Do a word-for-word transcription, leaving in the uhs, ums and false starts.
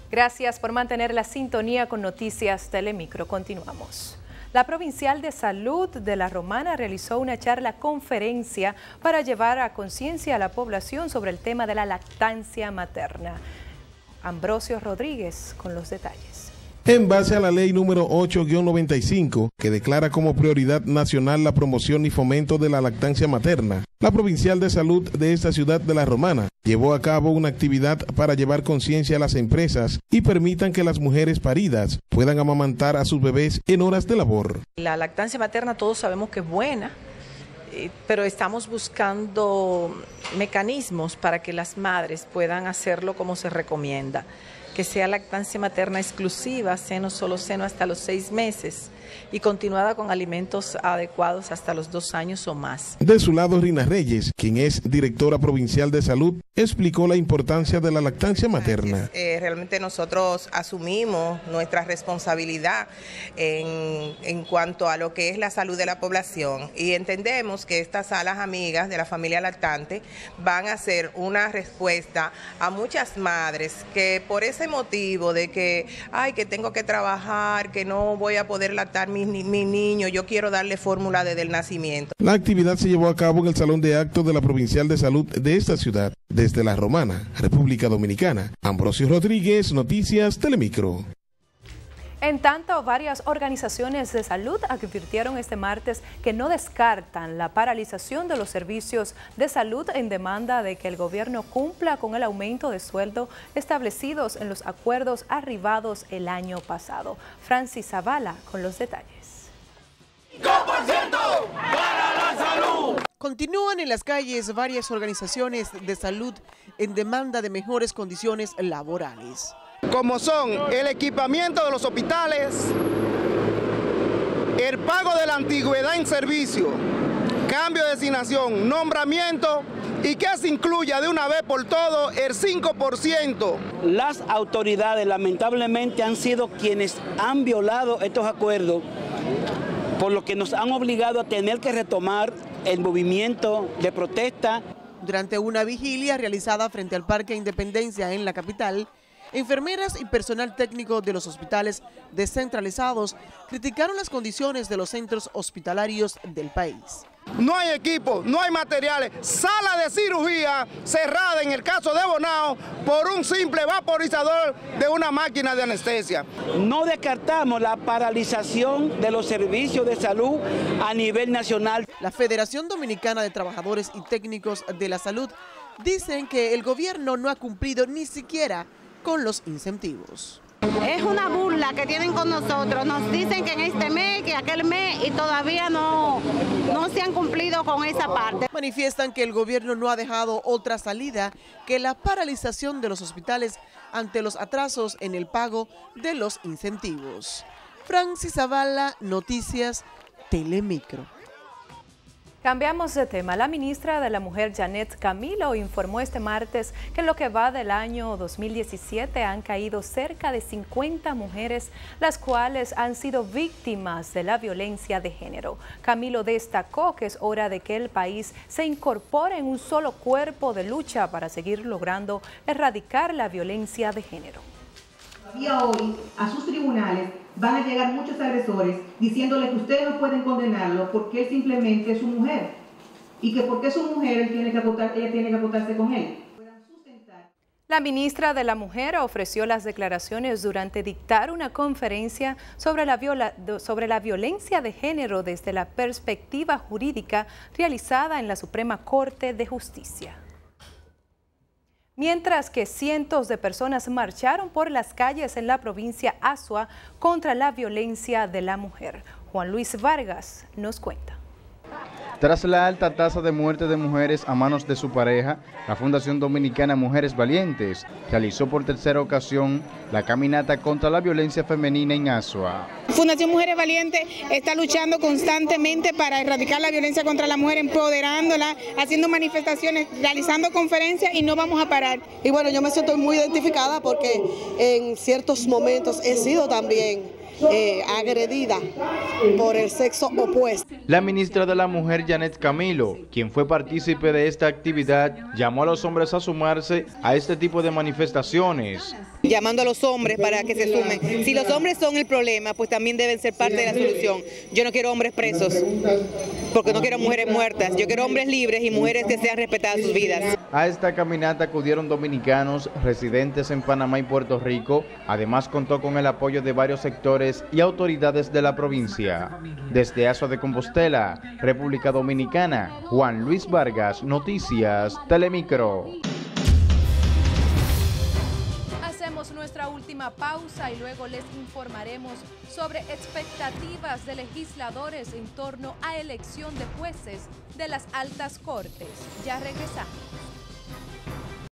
Gracias por mantener la sintonía con Noticias Telemicro. Continuamos. La Provincial de Salud de La Romana realizó una charla conferencia para llevar a conciencia a la población sobre el tema de la lactancia materna. Ambrosio Rodríguez con los detalles. En base a la ley número ocho guión noventa y cinco, que declara como prioridad nacional la promoción y fomento de la lactancia materna, la Provincial de Salud de esta ciudad de La Romana llevó a cabo una actividad para llevar conciencia a las empresas y permitan que las mujeres paridas puedan amamantar a sus bebés en horas de labor. La lactancia materna todos sabemos que es buena, pero estamos buscando mecanismos para que las madres puedan hacerlo como se recomienda. Que sea lactancia materna exclusiva, seno solo seno hasta los seis meses y continuada con alimentos adecuados hasta los dos años o más. De su lado, Rina Reyes, quien es directora provincial de salud, explicó la importancia de la lactancia materna. Eh, realmente nosotros asumimos nuestra responsabilidad en, en cuanto a lo que es la salud de la población y entendemos que estas salas amigas de la familia lactante van a ser una respuesta a muchas madres que por ese motivo de que, ay, que tengo que trabajar, que no voy a poder lactar mi, mi niño, yo quiero darle fórmula desde el nacimiento. La actividad se llevó a cabo en el Salón de Actos de la Provincial de Salud de esta ciudad. Desde La Romana, República Dominicana, Ambrosio Rodríguez, Noticias Telemicro. En tanto, varias organizaciones de salud advirtieron este martes que no descartan la paralización de los servicios de salud en demanda de que el gobierno cumpla con el aumento de sueldo establecidos en los acuerdos arribados el año pasado. Francis Zavala con los detalles. cinco por ciento para la salud. Continúan en las calles varias organizaciones de salud en demanda de mejores condiciones laborales. Como son el equipamiento de los hospitales, el pago de la antigüedad en servicio, cambio de designación, nombramiento y que se incluya de una vez por todo el cinco por ciento. Las autoridades lamentablemente han sido quienes han violado estos acuerdos, por lo que nos han obligado a tener que retomar el movimiento de protesta. Durante una vigilia realizada frente al Parque Independencia en la capital, enfermeras y personal técnico de los hospitales descentralizados criticaron las condiciones de los centros hospitalarios del país. No hay equipo, no hay materiales, sala de cirugía cerrada en el caso de Bonao por un simple vaporizador de una máquina de anestesia. No descartamos la paralización de los servicios de salud a nivel nacional. La Federación Dominicana de Trabajadores y Técnicos de la Salud dicen que el gobierno no ha cumplido ni siquiera con los incentivos. Es una burla que tienen con nosotros, nos dicen que en este mes, que aquel mes y todavía no, no se han cumplido con esa parte. Manifiestan que el gobierno no ha dejado otra salida que la paralización de los hospitales ante los atrasos en el pago de los incentivos. Francis Zavala, Noticias Telemicro. Cambiamos de tema. La ministra de la Mujer, Janet Camilo, informó este martes que en lo que va del año dos mil diecisiete han caído cerca de cincuenta mujeres, las cuales han sido víctimas de la violencia de género. Camilo destacó que es hora de que el país se incorpore en un solo cuerpo de lucha para seguir logrando erradicar la violencia de género. Todavía hoy a sus tribunales van a llegar muchos agresores diciéndole que ustedes no pueden condenarlo porque él simplemente es su mujer y que porque es su mujer él tiene que acotar, ella tiene que acotarse con él. La ministra de la Mujer ofreció las declaraciones durante dictar una conferencia sobre la, viola, sobre la violencia de género desde la perspectiva jurídica realizada en la Suprema Corte de Justicia. Mientras que cientos de personas marcharon por las calles en la provincia Azua contra la violencia de la mujer. Juan Luis Vargas nos cuenta. Tras la alta tasa de muerte de mujeres a manos de su pareja, la Fundación Dominicana Mujeres Valientes realizó por tercera ocasión la caminata contra la violencia femenina en Azua. Fundación Mujeres Valientes está luchando constantemente para erradicar la violencia contra la mujer, empoderándola, haciendo manifestaciones, realizando conferencias y no vamos a parar. Y bueno, yo me siento muy identificada porque en ciertos momentos he sido también eh, agredida por el sexo opuesto. La ministra de la Mujer, Janet Camilo, quien fue partícipe de esta actividad, llamó a los hombres a sumarse a este tipo de manifestaciones. Llamando a los hombres para que se sumen. Si los hombres son el problema, pues también deben ser parte de la solución. Yo no quiero hombres presos, porque no quiero mujeres muertas. Yo quiero hombres libres y mujeres que sean respetadas sus vidas. A esta caminata acudieron dominicanos residentes en Panamá y Puerto Rico. Además, contó con el apoyo de varios sectores y autoridades de la provincia. Desde Azua de Compostela, República Dominicana, Juan Luis Vargas, Noticias Telemicro. Hacemos nuestra última pausa y luego les informaremos sobre expectativas de legisladores en torno a elección de jueces de las altas cortes. Ya regresamos.